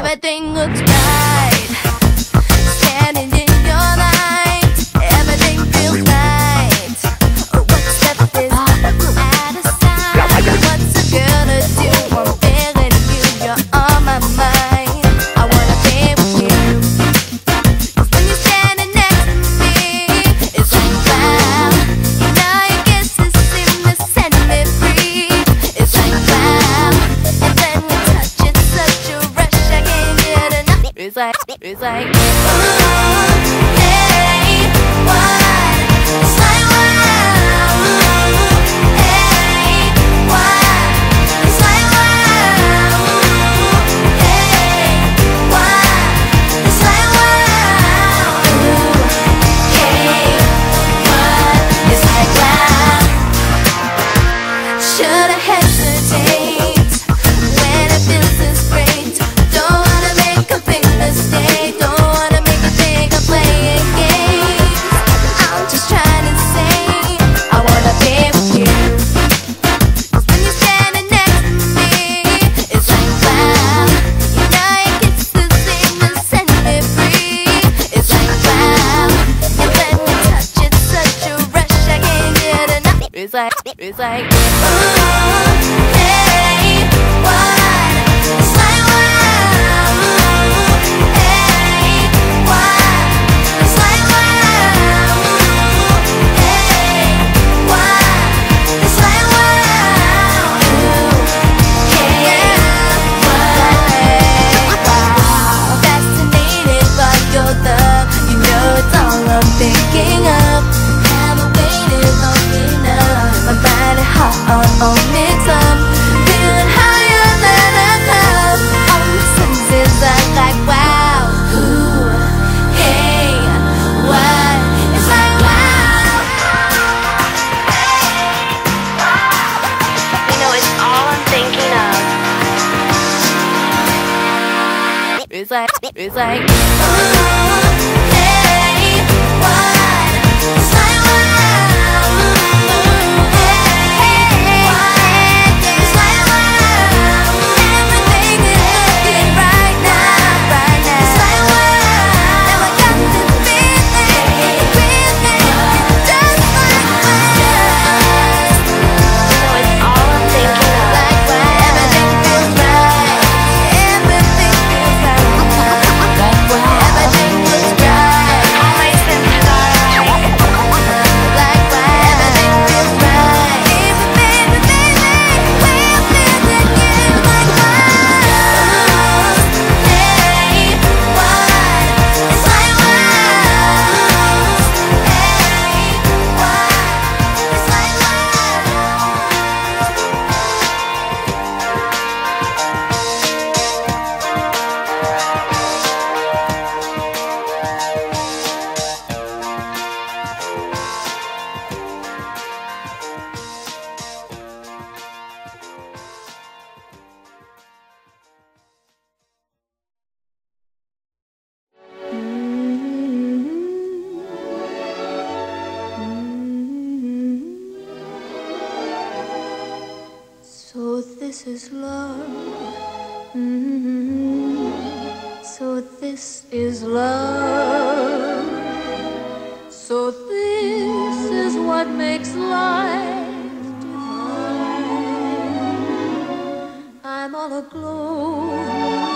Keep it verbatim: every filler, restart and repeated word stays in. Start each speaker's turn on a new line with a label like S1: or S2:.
S1: everything looks right. Standing in your light, everything feels right. One step is out of sight. What's a girl to do? I'm feeling you, you're on my mind. I wanna be with you. 'Cause when you're standing next to me, it's like wow. You know your kisses seem to set me free. It's like wow. And then we touch, it's such a rush, I can't get enough. It's like, it's like ooh, hey, what? It's like wow, hey, what? It's like wow, hey, what? It's like wow, hey, what? It's like wow. Should I hesitate when it feels this great? Don't wanna make a big mistake. Don't wanna make a think of playing games. I'm just trying to say I wanna be with you. 'Cause when you're standing next to me, it's like wow. You know your kisses seem to set me free. It's like wow. And when we touch, it's such a rush, I can't get enough. It's like, it's like ooh, hey, what? It's like wow, hey, what? It's like wow, hey, what? It's like wow, hey, what? Wow. Fascinated by your love, you know it's all I'm thinking of. Haven't waited long enough. My mind and heart are on its own. Feeling higher than a cloud. All the senses are like wow. Ooh, hey, what? It's like wow. You know it's all I'm thinking of. It's like, it's like ooh, hey, what? It's like wow. Hey, what? It's like wow. Everything is looking right now, right now. It's like wow. Now I got this feeling, feeling just like wow. You know it's all I'm thinking of. Like wow. Everything feels right. Everything feels right. Like wow. Everything looks right. All my senses are right. Like wow. Everything feels right. Baby, baby, baby, we're feeling you like wow. Hey, what? It's like wow. Hey, what? It's like so this is love. Mm-hmm. So this is love. So this is what makes life divine. I'm all aglow